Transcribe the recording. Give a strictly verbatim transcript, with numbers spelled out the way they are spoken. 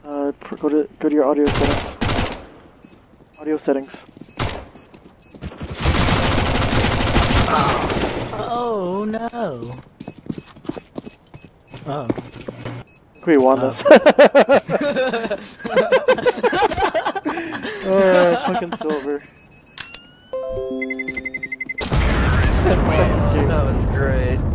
Uh, go to go to your audio settings. Audio settings. Oh no! Oh. We won Oh. this. Oh, fucking silver. That was great.